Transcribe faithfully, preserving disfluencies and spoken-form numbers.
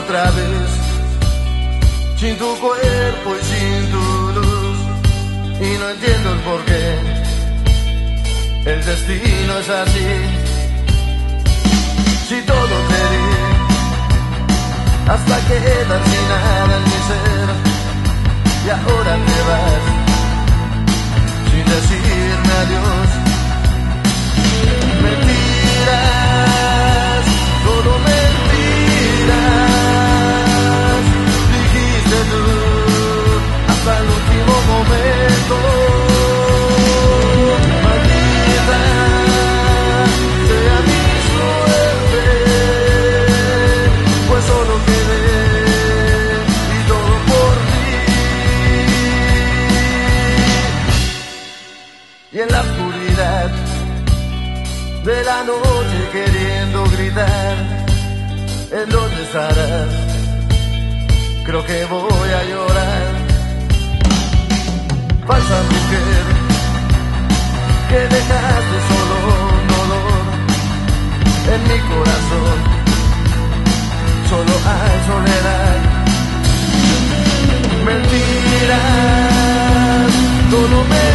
otra vez, sin tu cuerpo y sin tu luz, y no entiendo el porqué. El destino es así. Si todo te di, hasta quedar sin nada en mi ser, y ahora te vas sin decirme adiós. Mentiras, todo mentiras, dijiste tú hasta el último momento. Maldita sea mi suerte, pues solo quedé y todo por ti. Y en la oscuridad de la noche queriendo gritar, ¿en dónde estarás? Creo que voy a llorar. Falsa mujer, que dejaste solo un dolor en mi corazón, solo hay soledad. Mentiras, todo me